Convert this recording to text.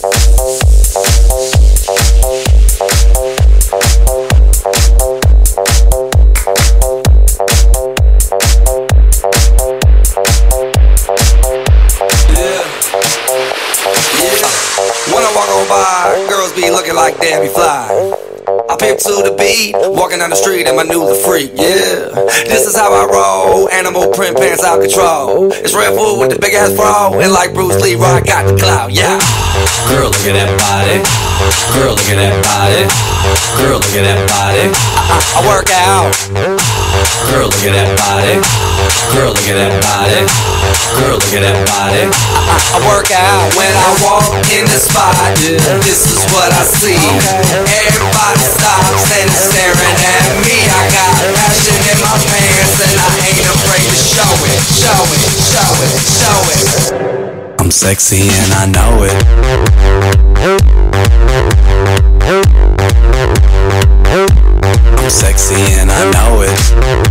When I walk on by, girls be looking like Debbie Fly. I pimp to the beat, walking down the street in my new the freak, yeah. This is how I roll, animal print pants out control. It's Red Bull with the big ass bra, and like Bruce Lee, I got the clout, yeah. Girl, look at that body. Girl, look at that body. Girl, look at that body. I work out. Girl, look at that body. Girl, look at that body. Girl, look at that body. I work out when I walk in the spot. This is what I see. Everybody stops and is staring at me. I got passion in my pants and I ain't afraid to show it. Show it, show it, show it. I'm sexy and I know it. I'm sexy and I know it.